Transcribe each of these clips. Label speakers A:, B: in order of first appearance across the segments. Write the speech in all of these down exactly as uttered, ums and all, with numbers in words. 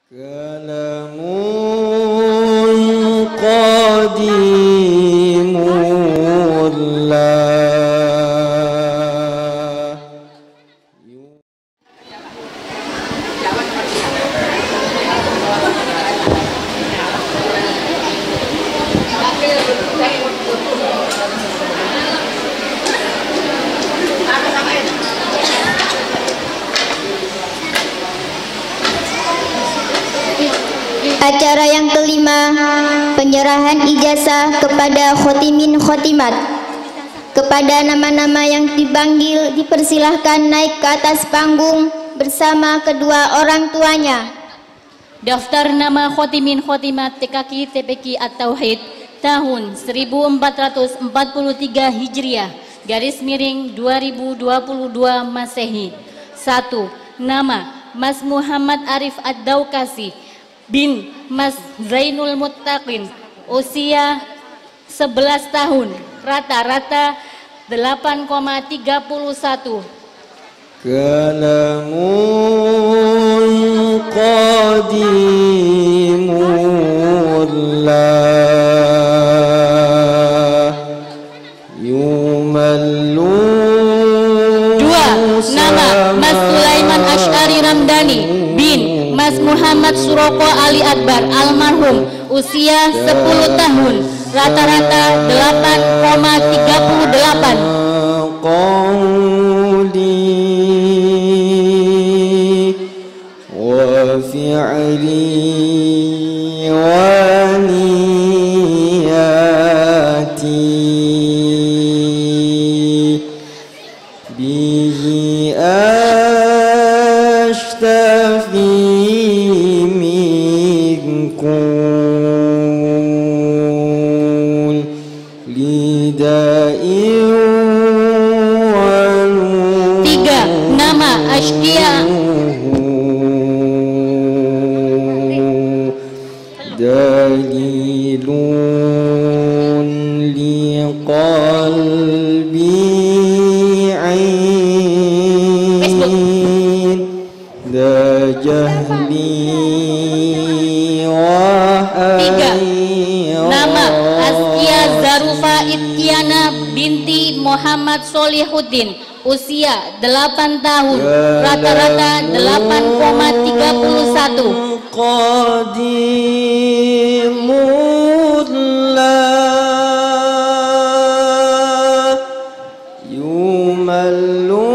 A: Kalamun qadimullah.
B: Acara yang kelima, penyerahan ijazah kepada khotimin khotimat. Kepada nama-nama yang dipanggil dipersilahkan naik ke atas panggung bersama kedua orang tuanya.
C: Daftar nama khotimin khotimat T K Q T P Q At-Tauhid tahun seribu empat ratus empat puluh tiga Hijriah garis miring dua ribu dua puluh dua Masehi. Satu. Nama Mas Muhammad Arif Ad-Daukasi bin Mas Zainul Muttaqin, usia sebelas tahun, rata-rata delapan koma tiga satu.
A: Kalamun qadimullah yumallun.
C: Dua. Nama Mas Sulaiman Asy'ari Ramdhani bin Mas Muhammad Suroko Ali Akbar almarhum, usia sepuluh tahun, rata-rata delapan koma tiga delapan.
A: Qawli wa fi'li wa niyati bihi ashtafi
C: Tiga. Nama Ashkia dalilun liqalbi ain da jahli wa Tiga. Nama Askia Zarufa Itkiana binti Muhammad Solihuddin, usia delapan tahun, rata-rata delapan koma tiga satu.
A: Qadimullah yumallu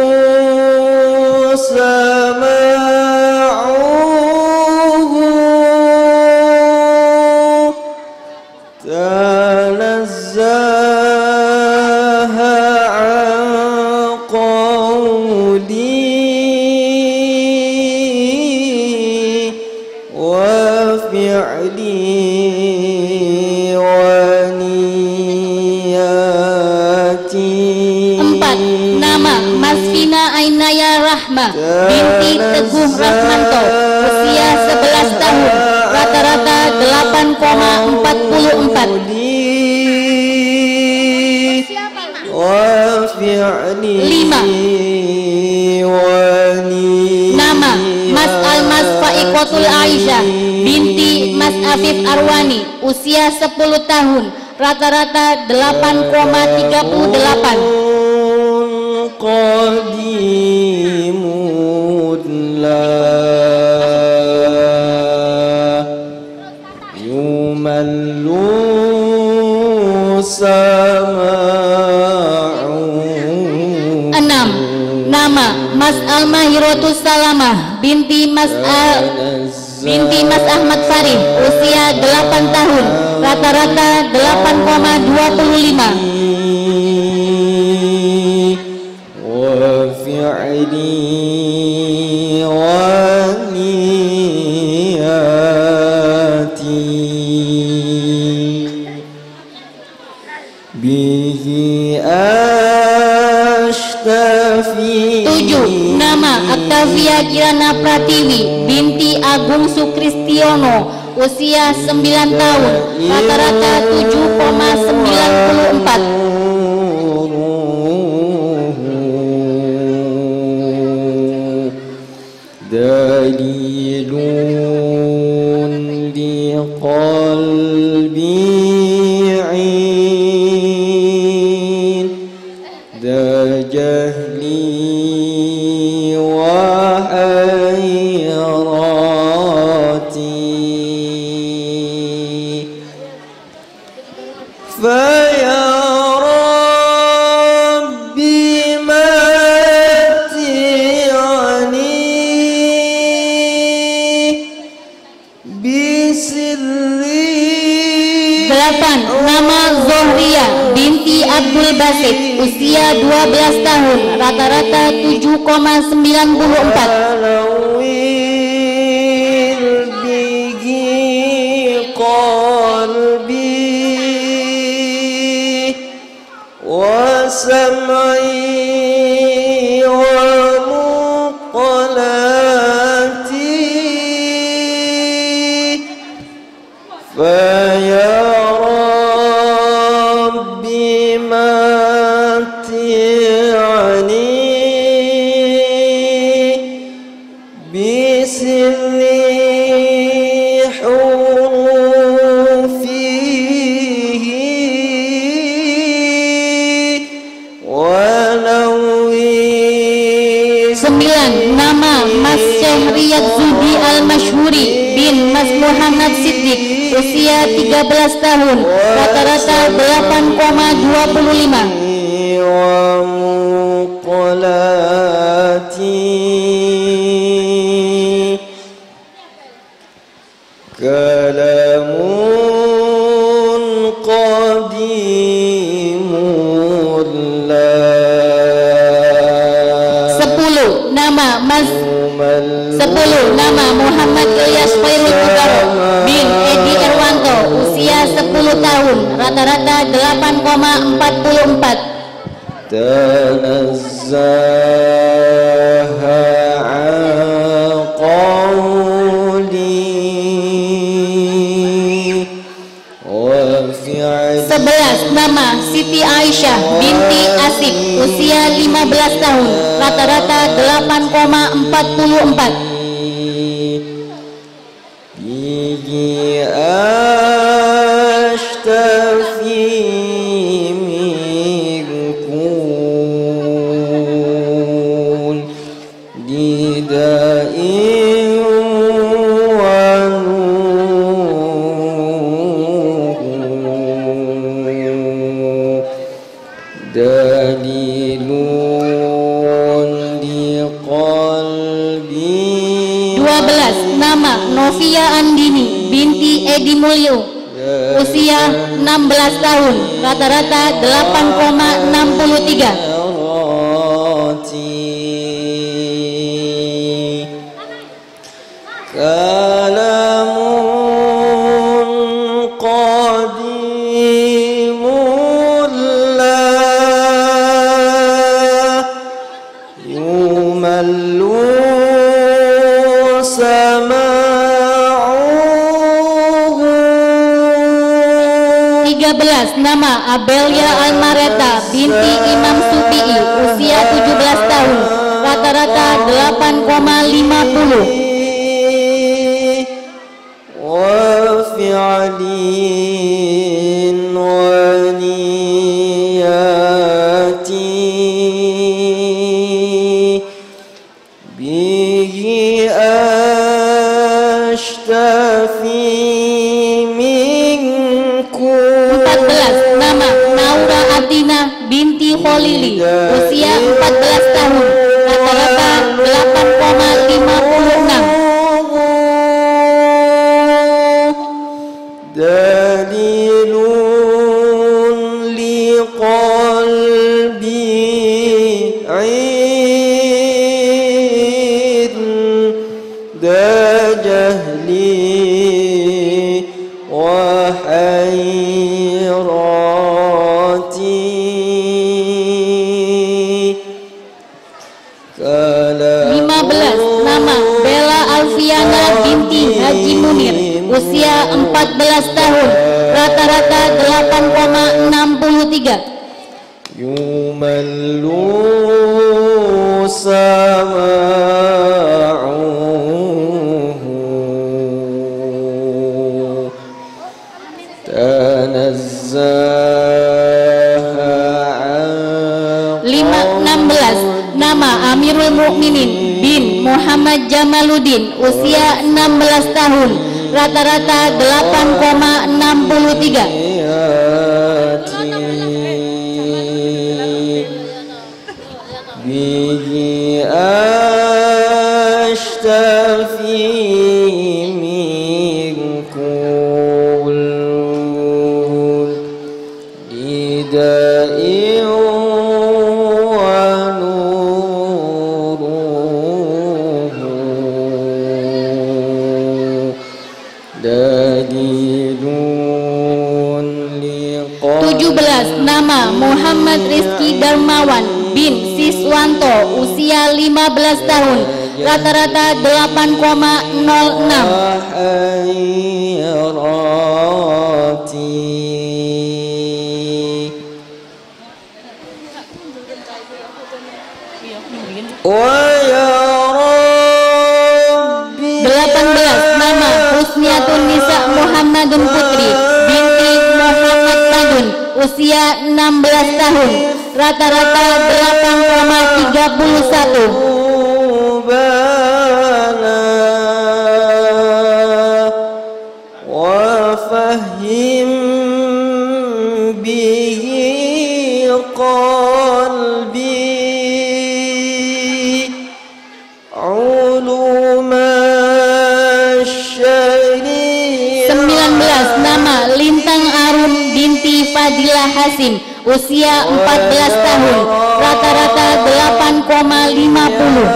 A: sama'uhu tanazzaha an qawli wa fi'li wa niyati.
C: Empat. Nama Mas Vina Ainaya Rahma binti Teguh Rahmanto, usia sebelas tahun, rata-rata delapan koma empat empat. Lima. Nama Mas Almas Faikotul Aisyah binti Mas Afif Arwani, usia sepuluh tahun, rata-rata delapan koma tiga delapan.
A: Qadimullah yumallu sama'uhu.
C: Enam. Nama Mas Almahirotus Salamah binti Mas Al binti Mas Ahmad Farih, usia delapan tahun, rata-rata delapan koma dua lima.
A: Wa fi'li wa niyati bihi ashtafi.
C: Tujuh. Nama Octavia Kirana Pratiwi binti Agung Sukristiono, usia sembilan tahun, rata-rata tujuh koma sembilan empat.
A: dalilun فيا ربي متعني بسري.
C: Delapan, nama Zohria binti Abdul Basit, usia dua belas tahun, rata-rata tujuh koma sembilan empat.
A: وسمعي ومقلاتي فيا ربي متعني بسر
C: Zudi Al-Mashhuri bin Mas Muhammad Siddiq, usia tiga belas tahun, rata-rata delapan koma dua lima.
A: Kalamun qadimul
C: sepuluh nama Mas sepuluh nama Muhammad Ilyas Khairul Mubarok bin Edi Erwanto, usia sepuluh tahun, rata-rata delapan koma empat empat.
A: Tanazzaha qawli wa fi'ali.
C: sebelas nama Siti Aisyah binti Asif, usia lima belas tahun, rata-rata delapan koma empat empat.
A: Bihi ashtafi minkun dida'in wa nuhu dalilun liqalbi.
C: dua belas nama Novia Andini binti Edi Mulyo, usia enam belas tahun, rata-rata delapan koma enam tiga.
A: Kalamun qadimul la yumallu
C: tiga belas nama Abelia Almareta binti Imam Sufi'i, usia tujuh belas tahun, rata-rata delapan koma lima puluh.
A: Wa fi'alin wa niyati bihi ashtafi minkum.
C: empat belas nama Naura Atina binti Kholili, usia empat belas tahun, rata-rata delapan koma lima enam.
A: Dalilun liqalbi inda jahli wa hayrati.
C: lima belas nama Bella Alfiana binti Haji Munir, usia empat belas tahun, rata-rata delapan koma enam tiga.
A: Yumallu sama'uhu tanazzaha.
C: enam belas nama Amirul Mukminin bin Muhammad Jamaluddin, usia enam belas tahun, rata-rata delapan koma enam tiga.
A: Bihi ashtafi minkul idai wa nuruhu dadidun liqa.
C: tujuh belas. Nama Muhammad Rizky Darmawan bin Siswanto, usia lima belas tahun, rata-rata delapan koma nol enam. delapan belas. Nama Husniatun Nisa Muhammadun Putri binti Muhammad Madun, usia enam belas tahun, rata-rata delapan koma tiga satu.
A: Wa fahim bihi qalbi uluma syariah.
C: sembilan belas. Nama Lintang Arum binti Fadilah Hasim, usia empat belas tahun, rata-rata delapan koma lima puluh.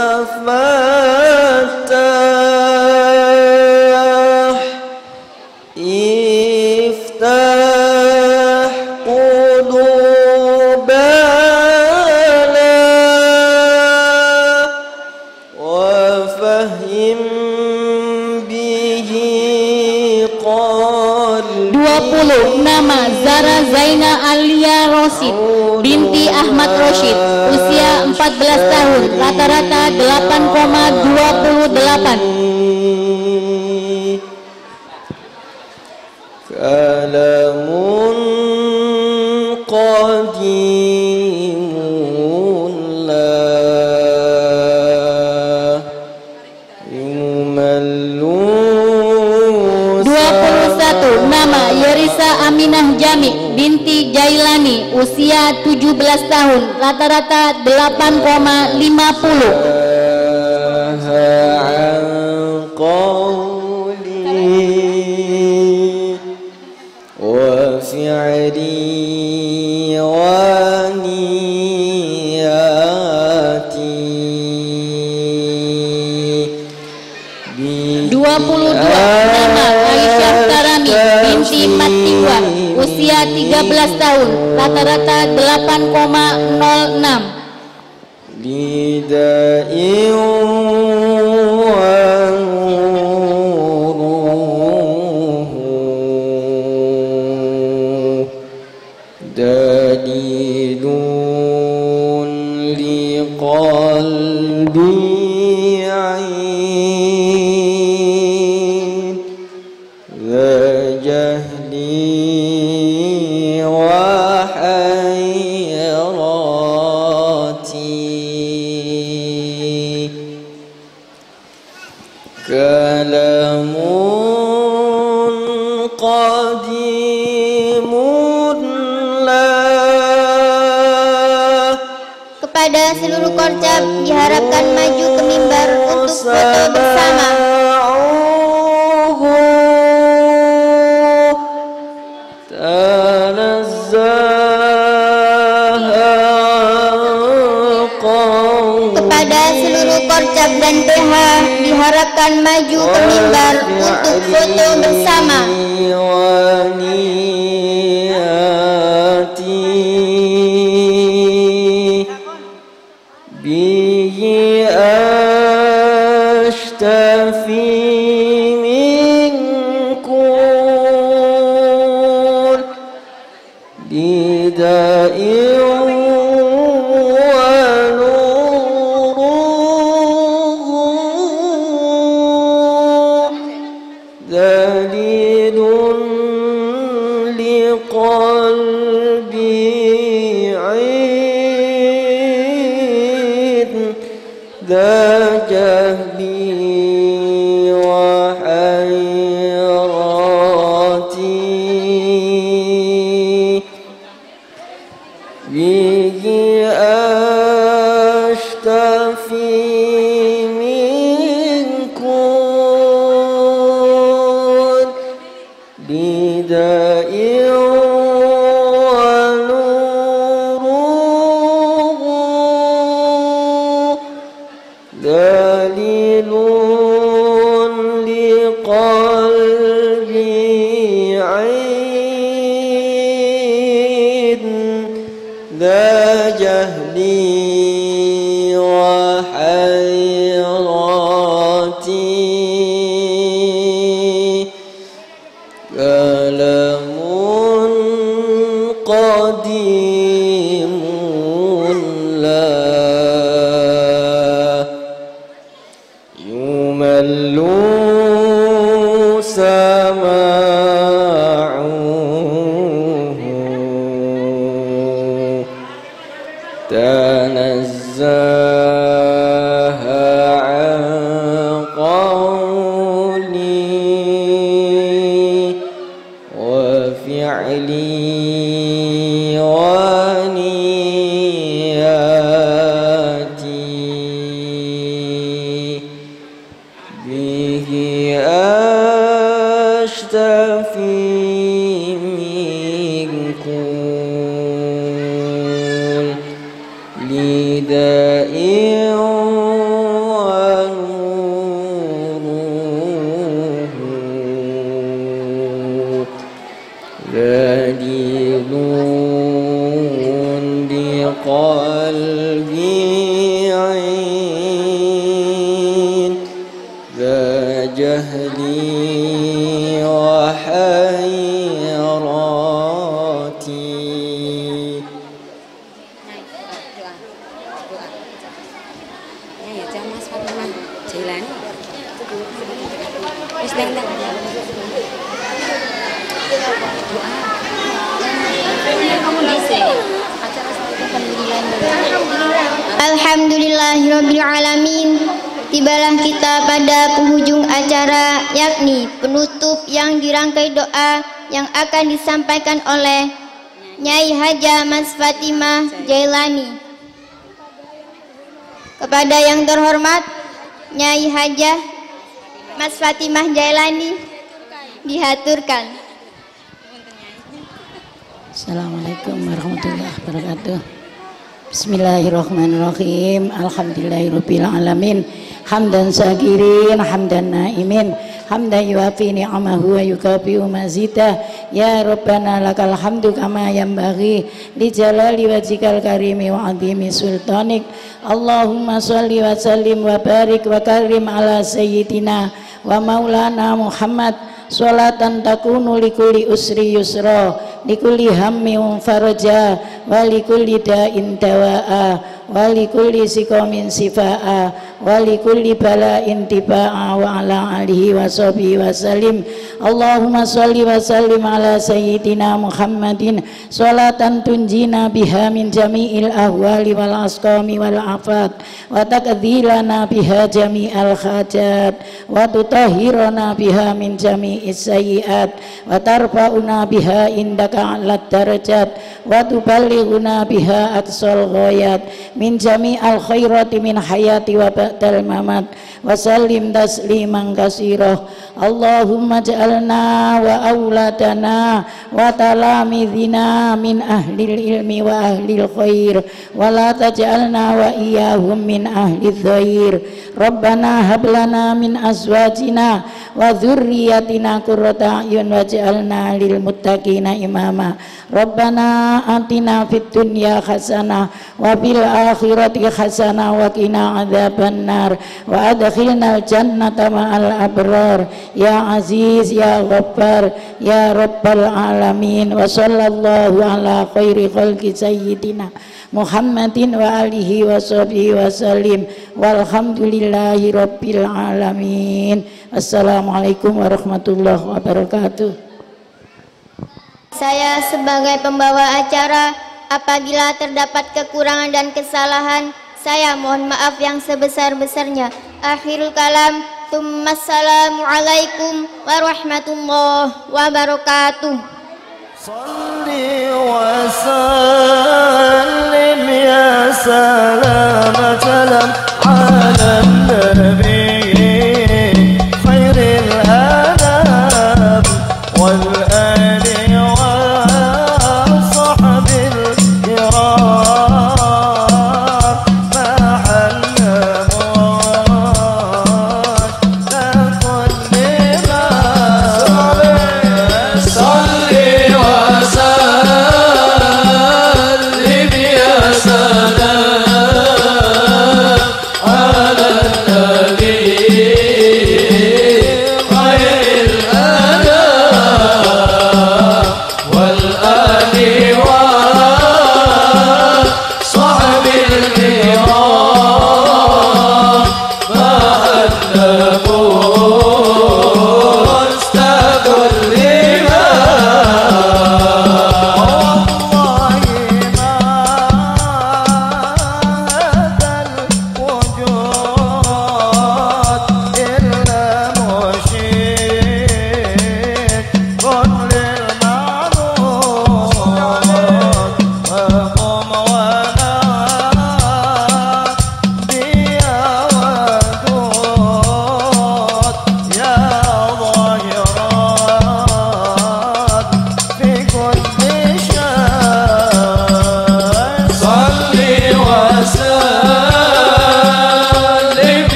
A: Iftah qulubana wa fahim bihi qalbi.
C: dua puluh. Nama Zara Zaina Alia Rosid binti Ahmad Rosid, usia empat belas tahun, rata-rata delapan koma dua delapan.
A: Kalamun qadimun la yumallu.
C: dua puluh satu. Nama Yerisa Aminah Jamik binti Jailani, usia tujuh belas tahun, rata-rata delapan koma lima puluh.
A: Wa fi'li wa niyati.
C: dua puluh dua. Nama Aisyah Karami binti Matiwa, usia tiga belas tahun, rata-rata delapan koma nol enam.
A: Lidai wa nuruhu dadidun liqalbi ain dha jahli wa hayrati. Kalamun qadimun la.
B: Kepada seluruh korcap diharapkan maju ke mimbar untuk foto bersama. Kepada seluruh korcap dan P H diharapkan maju ke mimbar untuk foto bersama.
A: Bihi ashtafi minkul bidai wa nuruhu dalilun liqalbi ذا بداء ونوره دليل لقلبي عيد ذا جهلي وحيرتي كلام قديم لا يمل سماعه تنزه عن قولي وفعلي ونياتي به أشتفي من كل لداء ونوره دليل لقلبي عين ذا جهلي وحيرتي.
B: Alhamdulillahirrabbilalamin. Tibalah kita pada penghujung acara, yakni penutup yang dirangkai doa yang akan disampaikan oleh Nyai Hajah Mas Fatimah Jailani. Kepada yang terhormat Nyai Hajah Mas Fatimah Jailani dihaturkan.
D: Assalamualaikum warahmatullahi wabarakatuh. Bismillahirrahmanirrahim. Alhamdulillahirabbil alamin. Hamdan syakirin, hamdan naimin, hamdan yuafi ni'amahu wa yukafi'u mazidah. Ya Rabbana lakal hamdu kama yanbaghi li jalali wajhikal karimi wa 'azimi sultanik. Allahumma shalli wa sallim wa barik wa karim ala sayyidina wa maulana Muhammad sholatan takunu likulli usri yusra likulli hammin faraja wa likulli da'in dawa'a wa likulli sikomin sifa'a wa likulli bala'in tiba'a wa ala alihi wa sahbihi wa salim. Allahumma sholli wa sallim ala sayyidina Muhammadin sholatan tunjina biha min jami'il ahwali wal asqami wal afat wa takdzilana biha jami'al hajat wa tutahhirana biha min jami'is sayyi'at wa tarfa'una biha indaka a'lat darajat wa tuballighuna biha aqsal ghayat min jami'al khairati min hayati wa ba'dal mamat wa sallim tasliman katsira. Allahumma ja'alna wa auladana wa talamidhina min ahlil ilmi wa ahlil khair wa la taj'alna wa iyyahum min ahlil dhair. Rabbana hab lana min azwajina wa dzurriyyatina qurrata a'yun waj'alna lil muttaqina imama. Rabbana atina fid dunya hasanah wa fil akhirati hasanah wa qina adzabannar wa adkhilnal jannata ma'al abrar ya aziz ya ghaffar ya rabbal alamin. Wa sallallahu ala khairi khalqi sayyidina Muhammadin wa alihi wa sahbihi wa sallim walhamdulillahi rabbil alamin. Assalamualaikum warahmatullahi wabarakatuh.
B: Saya sebagai pembawa acara, apabila terdapat kekurangan dan kesalahan, saya mohon maaf yang sebesar-besarnya. Akhirul kalam, Assalamualaikum warahmatullahi wabarakatuh. Salli wa sallim ya salam ala nabi